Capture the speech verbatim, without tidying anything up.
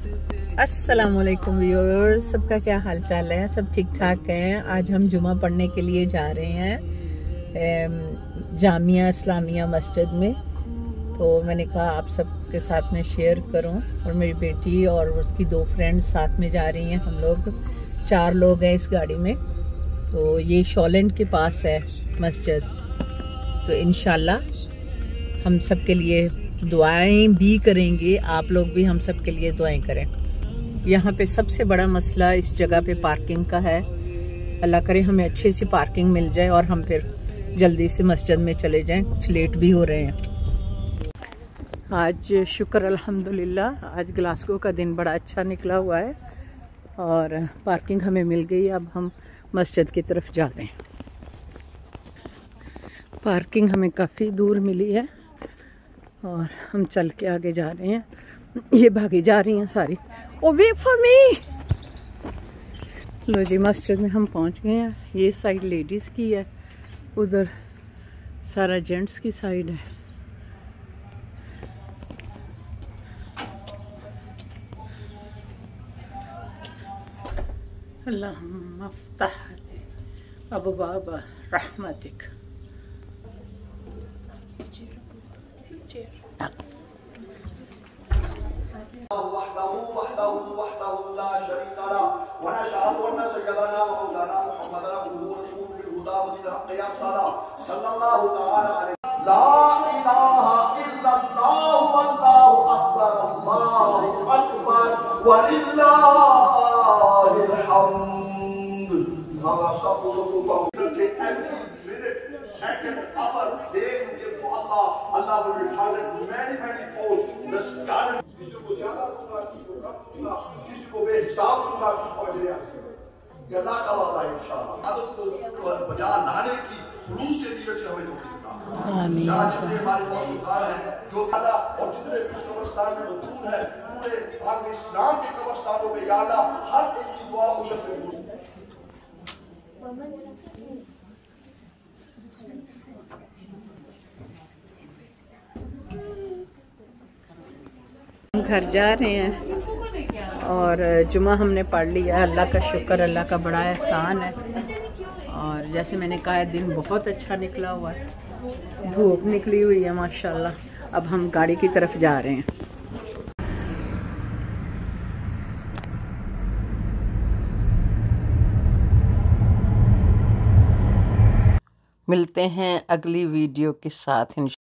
अस्सलाम वालेकुम व्यूअर्स, सबका क्या हाल चाल है? सब ठीक ठाक हैं। आज हम जुमा पढ़ने के लिए जा रहे हैं जामिया इस्लामिया मस्जिद में। तो मैंने कहा आप सबके साथ में शेयर करूं। और मेरी बेटी और उसकी दो फ्रेंड्स साथ में जा रही हैं। हम लोग चार लोग हैं इस गाड़ी में। तो ये शॉलैंड के पास है मस्जिद। तो इंशाल्लाह हम सब के लिए दुआएं भी करेंगे, आप लोग भी हम सब के लिए दुआएं करें। यहाँ पे सबसे बड़ा मसला इस जगह पे पार्किंग का है। अल्लाह करे हमें अच्छी सी पार्किंग मिल जाए और हम फिर जल्दी से मस्जिद में चले जाएं, कुछ लेट भी हो रहे हैं। आज शुक्र अल्हम्दुलिल्लाह, आज ग्लासगो का दिन बड़ा अच्छा निकला हुआ है और पार्किंग हमें मिल गई। अब हम मस्जिद की तरफ जा रहे हैं। पार्किंग हमें काफ़ी दूर मिली है और हम चल के आगे जा रहे हैं। ये भागी जा रही हैं सारी। Oh wait for me. लो जी, मस्जिद में हम पहुंच गए हैं। ये साइड लेडीज़ की है, उधर सारा जेंट्स की साइड है। अल्लाहुम्मा फ़्तह अबवाब रहमतिक। Second, hour, day you give to Allah, Allah will return it many, many folds. This garden, किसी को ज़्यादा दूंगा, किसी को कम दूंगा, किसी को बेहिसाब दूंगा, किसी को अजर आखिरत। अल्लाह का वादा है इंशाअल्लाह। आदत को बजा लाने की खुलूस से नीयत से हमें तौफीक देना। आमीन। जितने हमारे मौजूदार हैं, जो अल्लाह और जितने भी कब्रिस्तान में मौजूद हैं, पूरे भारत इस्लाम के कब्रिस्तानों में या अल्लाह हर एक की दुआ मुशफ़ कबूल। घर जा रहे हैं और जुमा हमने पढ़ लिया। अल्लाह का शुक्र, अल्लाह का बड़ा एहसान है। और जैसे मैंने कहा, दिन बहुत अच्छा निकला हुआ है, धूप निकली हुई है माशाल्लाह। अब हम गाड़ी की तरफ जा रहे हैं। मिलते हैं अगली वीडियो के साथ।